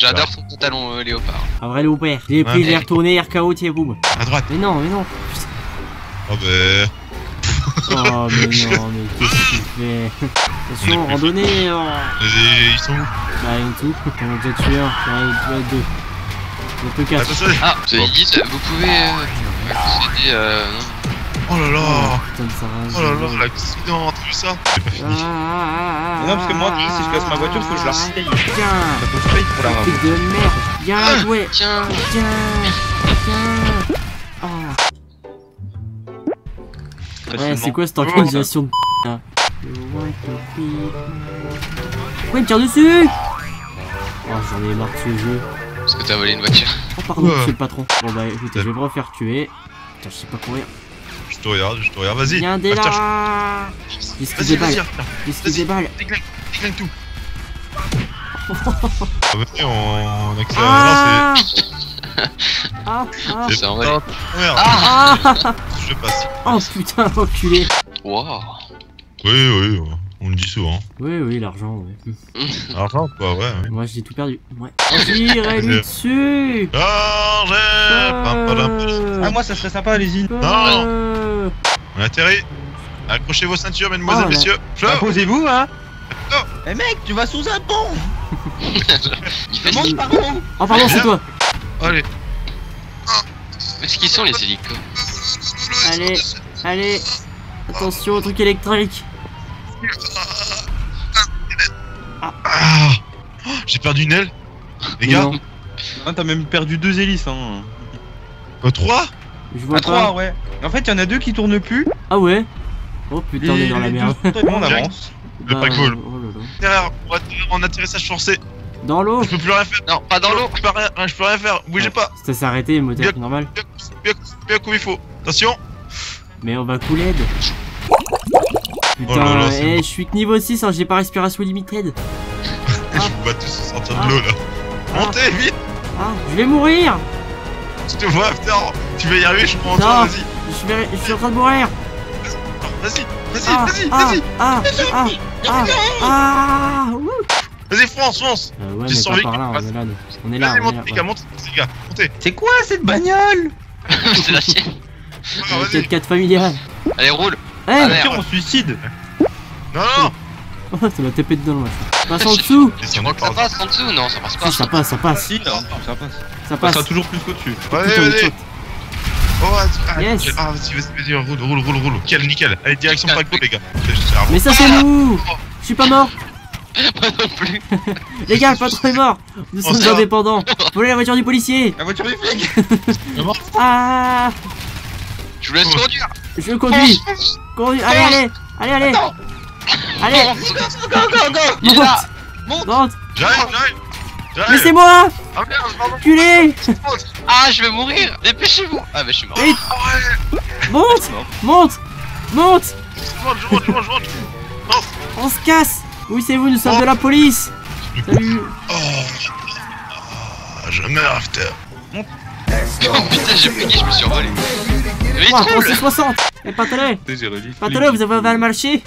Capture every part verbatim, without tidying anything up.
J'adore son pantalon euh, léopard. Un vrai léopard. J'ai pris, j'ai retourné, R K O, tiens, boum. À droite. Mais non, mais non. Oh bah... Oh mais non, mais qu'est-ce que tu fais? Attention, randonnée. Oh. Les... Ils sont où? Bah, rien de tout. On a déjà tué un, on a deux. On a plus quatre. Ah, vous avez dit, vous pouvez euh, accéder euh... Oh là là. Oh, putain de Sarah. Oh là là, l'accident, t'as vu ça? C'est pas fini. Ah, non, parce que moi, si je casse ma voiture, faut que je la repaye. Tiens. Faut que je paye pour la ramener. Truc de merde. Bien joué. Tiens, Tiens. Tiens. Oh. Ouais, c'est quoi cette organisation de p*** là? Pourquoi il me tire dessus? Oh, j'en ai marre de ce jeu. parce que t'as volé une voiture. Oh, pardon, monsieur le patron. Bon, bah écoutez, je vais me refaire tuer. Putain, je sais pas courir. Je te regarde, je te regarde, vas-y. Viens dès là. J'esquive des balles. J'esquive des balles. Déglingue tout. Ah, vas-y, on accélère. Ah ah ah C'est en vrai. Merde. ah. Je passe. Oh putain, enculé. Waouh. Oui, oui, on le dit souvent. Oui, oui, l'argent, ouais. Argent, quoi, ouais, ouais. Moi, j'ai tout perdu. Ouais. Tirez-lui dessus. Argent. Euh... Ah, moi, ça serait sympa, allez-y. Euh... On atterrit. Accrochez vos ceintures, mesdemoiselles, Oh, messieurs. Bah, posez-vous, hein. Oh. Eh mec, tu vas sous un pont. Il fait Monte par où? Oh, pardon, c'est toi. Allez. Est-ce qu'ils sont les hélicos? Allez, allez. Attention au truc électrique. Ah. Oh, j'ai perdu une aile. Les gars. Non. Ah, t'as même perdu deux hélices, hein. Euh, trois. Je vois À pas. trois, ouais. En fait, il y en a deux qui tournent plus. Ah ouais. Oh putain, on est dans la les merde. deux autres, on avance. Le Bah, paquebot. oh là là. Derrière, on va atterrir en atterrissage forcé. Dans l'eau. Je peux plus rien faire. Non, pas dans l'eau. Je peux rien, je peux rien faire. Bougez pas. Ça s'est arrêté, le moteur, Bien. normal. Bien, bien, bien comme il faut. Attention. Mais on va couler. Putain, Oh là là, c'est eh, bon. je suis que niveau six, hein, j'ai pas respiration limited. Je vous bats tous sortir Ah. de l'eau là. Montez vite. Ah, je vais mourir. Je te vois, putain. Tu vas y arriver, je prends en Non. toi, vas-y. Je, vais... je suis en train de mourir. Vas-y, vas-y, Ah, vas-y, ah, vas-y. ah, ah, ah, ah, ouh. Vas-y, fonce, fonce. Euh, ouais, J'ai mais pas survécu. par là, on est là, nous. On est là, Vas-y, on est montez, là. les ouais. gars, montez, les gars. Montez. C'est quoi cette bagnole? C'est la sienne. Ah, Euh, vas-y. peut-être quatre familiales. Allez, roule. Eh, Ah, merde. Tiens, on suicide. Non, non. oh, ça m'a tapé dedans, moi. Passe en dessous. Tu crois que ça passe en dessous? Non, ça passe pas. Si, ça passe, ça passe. Si, non, ça passe. Ça Ça passe. sera toujours plus qu'au-dessus. Allez, Putain, il allez. saute. Oh, ah, Yes. ah, vas-y, vas-y, vas-y, roule, roule, roule, roule. Nickel, nickel. Allez, direction paquebot, les gars. C'est un Mais ça, c'est nous. Je suis pas mort. Moi non plus. Les gars, le patron est mort. Nous Oh, sommes ça va. indépendants. Volez la voiture du policier. La voiture du flic. Ah, Je vous laisse Oh. conduire. je conduis. Conduis. Allez, allez, allez, allez. Allez, Go, go, go, go. Il est monte, là. Monte. monte. J'arrive, j'arrive. J'arrive. Laissez-moi. Ah merde, pardon. Enculé. Ah, je vais mourir. Dépêchez-vous. Ah, bah je suis mort. Vite. Monte, monte, monte. Je monte, je monte, je monte, je monte. Non. On se casse. Oui, c'est vous, nous sommes de la police. Salut. Oh. Ah, je meurs, putain. Oh putain, j'ai paniqué, je me suis envolé. Mais il Oh, roule. c'est soixante. Et Patelet, J'ai relié. Patelet, vous avez mal marché.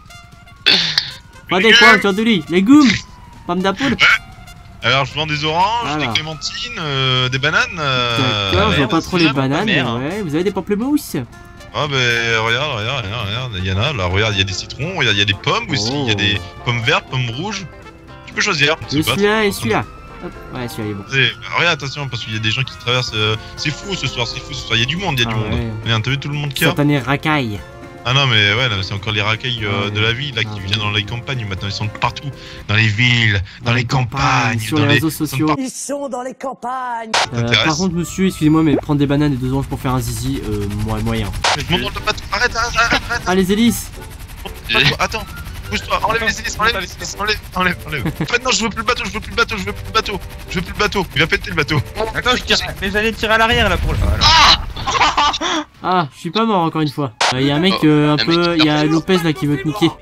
Pas des poils, tu as de lit. Légumes. Pomme d'apple. Alors, je vends des oranges, Voilà. des clémentines, euh, des bananes. Euh... D'accord, je vois merde, pas trop c'est les ça, bananes, mais merde. ouais, vous avez des pamplemousses. Ah, ben, regarde, regarde, regarde, regarde. Il y en a, là, regarde, il y a des citrons, regarde, il y a des pommes aussi, il y a des pommes vertes, pommes rouges. Tu peux choisir. Et c'est pas- celui-là et celui-là. Hop, ouais, celui-là il est bon. Eh, regarde, attention, parce qu'il y a des gens qui traversent. euh, C'est fou ce soir, c'est fou ce soir. Il y a du monde, il y a Ah du monde. ouais. Regarde, t'as vu tout le monde qu'il y a? Satané racaille. Ah non, mais ouais, là, c'est encore les racailles euh, Ah ouais. de la ville là, qui Ah ouais. viennent dans les campagnes. Maintenant, ils sont partout. Dans les villes, dans, les campagnes, sur dans les réseaux ils sont sociaux. partout. Ils sont dans les campagnes. Euh, t'intéresse par contre, monsieur, excusez-moi, mais prendre des bananes et deux oranges pour faire un zizi, euh, moi, moyen. Monte dans le bateau. Arrête, arrête, arrête, arrête. Ah, les hélices. Bateau, attends, bouge-toi, enlève les hélices, enlève les hélices, enlève, enlève, enlève. En fait, non, je veux plus le bateau, je veux plus le bateau, je veux plus le bateau, je veux plus le bateau. Il va péter le bateau. Attends, je tire. Mais j'allais tirer à l'arrière là pour le. Voilà. Ah, je suis pas mort encore une fois. Il y a un mec euh, un un peu. mec Il qui y a perd. Lopez là qui veut te niquer.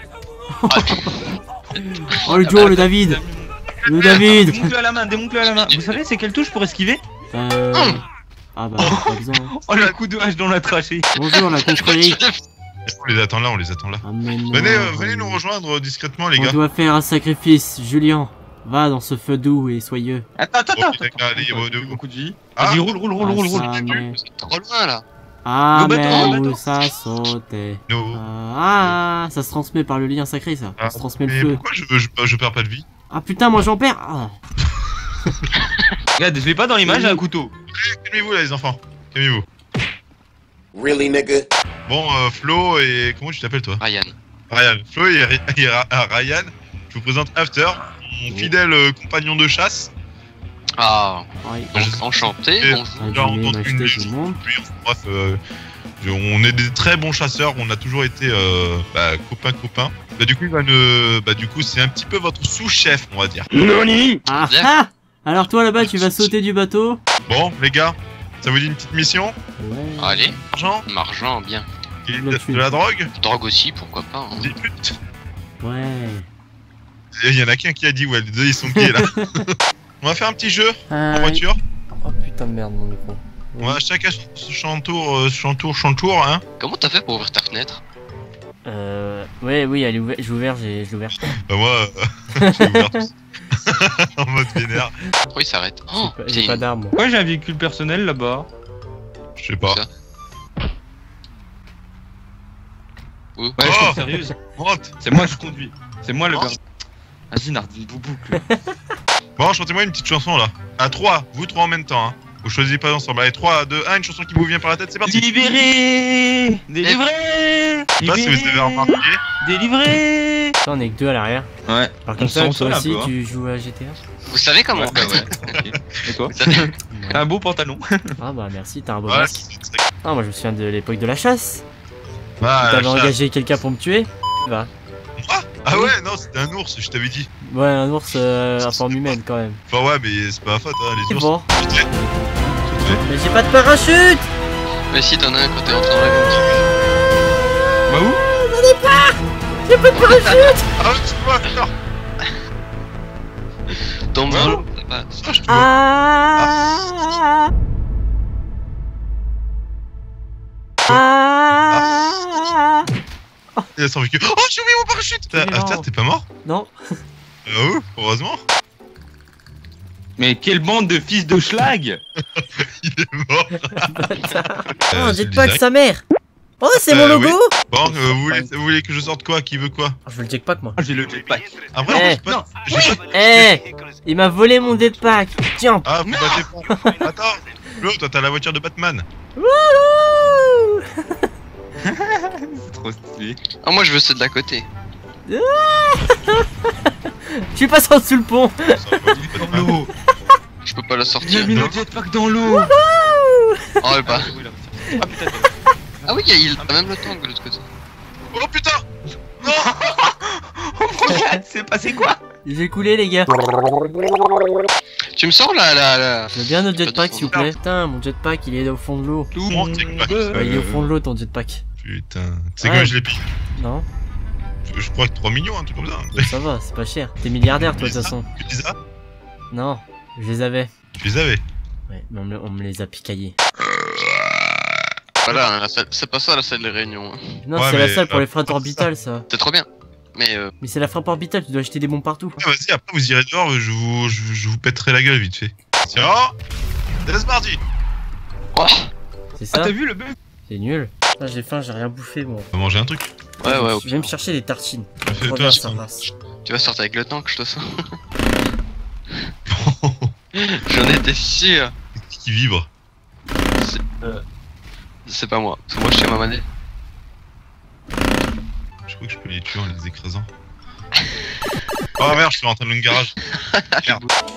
Oh, le Joe, le David. Le David. Démonte-le à la main, démonte-le à la main. Vous savez, c'est quelle touche pour esquiver? Euh. Ah bah, pas besoin. Oh, le coup de hache dans la trachée. Bonjour, la confrérie. On les attend là, on les attend là. Ah, mais non. Venez, euh, venez nous rejoindre euh, discrètement, les On gars. doit faire un sacrifice, Julien. Va dans ce feu doux et soyeux. Attends, attends, Oh, attends. putain, attends, allez, attends, il y a attends, beaucoup de vie. Ah. Vas-y, roule, roule, roule, roule, roule. Ah, mais... Trop loin là. Ah, Go bateau, mais go où bateau. ça sautait. No. Ah, ça se transmet par le lien sacré, ça. Ça Ah, se transmet le Mais feu. pourquoi je, je, je perds pas de vie? Ah putain, moi j'en perds. Ah. Regarde, je l'ai pas dans l'image, j'ai un couteau. Calmez-vous là les enfants, calmez-vous. Really, nigga? Bon, euh, Flo et... Comment tu t'appelles toi? Ryan. Ryan. Flo et, Ri- et Ra- ah, Ryan, je vous présente After, mon fidèle euh, compagnon de chasse. Ah, Ouais. donc enchanté. Et- bonjour. Ah, J'ai je vais entendu m'acheter une tout le légende. monde. Puis, bref, euh, je- on est des très bons chasseurs, on a toujours été euh, bah, copains copains. Bah, du coup, il va ne... bah, du coup, c'est un petit peu votre sous-chef, on va dire. Ah Bien. ah. Alors toi là-bas, tu vas sauter du bateau. Bon, les gars, ça vous dit une petite mission? Ouais. Allez, Argent? margent, bien. Et Le de, cul. de la drogue? Drogue aussi, pourquoi pas. hein. Des putes? Ouais. Il y en a qu'un qui a dit ouais, les deux ils sont gays là. On va faire un petit jeu en Ah, voiture. Oh putain de merde mon micro. On va chacun chantour, euh, chantour, chantour, hein. Comment t'as fait pour ouvrir ta fenêtre? Euh. Ouais, oui, elle est ouverte. J'ai ouvert, j'ai j'ai ouvert. Bah moi, euh, j'ai ouvert tout ça. En mode vénère. Pourquoi il s'arrête? Oh, J'ai pas- c'est J'ai pas une- d'arme. moi. Ouais, j'ai un véhicule personnel là-bas. Je sais pas. Ça. Où? Ouais, Oh je suis sérieuse. Monte. C'est moi, je conduis. C'est moi le Oh. gars. Vas-y, Nardine Boubouk. Bon, chantez-moi une petite chanson là. À trois, vous trois en même temps, hein. Vous choisissez pas ensemble. Allez, trois, deux, un, une chanson qui vous vient par la tête, c'est parti. Libéré, délivré, Je sais pas si vous avez remarqué. délivré. Putain, on est que deux à l'arrière. Ouais. Par On contre, se ça, console toi un aussi, peu, hein. tu joues à G T A. Vous savez comment on fait, ouais. Ok. Et toi? Vous savez. T'as un beau pantalon. Ah bah merci, t'as un beau Voilà, masque. c'est très- Ah, moi je me souviens de l'époque de la chasse. Ah, T'avais la chasse. engagé quelqu'un pour me tuer. Bah. Ah, ah ouais, non, c'était un ours, je t'avais dit. Ouais, un ours euh, à forme humaine quand même. Enfin ouais, mais c'est pas ma faute, hein, les C'est ours. bon. C'est très- c'est très- Mais j'ai pas de parachute. Mais si t'en as un quand t'es rentré dans la gare. Bah où? J'ai pas de parachute. Ah, tu vois, non. Tombe Ouais. dans l'eau. ça va. Ah, je te vois. Ah. Ah. Il a survécu. Oh, j'ai oublié mon parachute. T'as- Mais Ah, non. t'as- t'es pas mort? Non. Ah oui, heureusement. Mais quelle bande de fils de schlag! Il est mort. Oh, Euh, un c'est le jetpack design. sa mère. Oh, c'est Euh, mon logo. oui. Bon, euh, vous, voulez, vous voulez que je sorte quoi? Qui veut quoi? Oh, je veux le jetpack moi. Ah, j'ai le jetpack. Après, Eh. j'ai pas- j'ai pas- Eh, il m'a volé mon jetpack. Tiens. Ah, vous battez pas. Attends, Flo, toi t'as la voiture de Batman. Wouhou. C'est trop stylé. Ah, moi je veux ceux de la côté. Je suis passé en dessous le pont. Dans l'eau. Je peux pas la sortir. J'ai mis le jetpack dans l'eau. Oh, elle part. Ah putain. Ah oui, il a même le tank de l'autre côté. Oh putain. Non. Oh mon gars, c'est passé quoi? J'ai coulé les gars. Tu me sors là, là, là. Je veux bien notre jetpack s'il vous plaît. Putain, mon jetpack il est au fond de l'eau. Tout mon jetpack. Ouais, il est au fond de l'eau ton jetpack. Putain. C'est Ouais. combien je l'ai payé? Non, je, je crois que trois millions, un truc comme ça. ça va, c'est pas cher. T'es milliardaire toi de toute façon. Tu les as? Non, je les avais. Tu les avais. Ouais, mais on me, on me les a picaillés. Voilà, hein, la salle- c'est pas ça la salle de réunion. hein. Non, Ouais, c'est la mais, salle pour euh, les frappes orbitales ça. C'est trop bien. Mais euh, Mais c'est la frappe orbitale, tu dois acheter des bombes partout. Ah, vas-y, après vous irez dehors, je vous, je, je vous pèterai la gueule vite fait. Tiens, c'est parti. oh, C'est Ah, ça? t'as vu le bug? C'est nul. Ah, j'ai faim, j'ai rien bouffé moi. On va manger un truc. ouais, ouais, Je vais me chercher des tartines. Fais-toi Reviens, un ça son. passe. tu vas sortir avec le tank, je te sens. J'en étais sûr. Qui vibre. C'est pas moi, c'est moi je tiens ma manette. Je crois que je peux les tuer en les écrasant. Oh merde, je suis rentré dans le garage. Merde.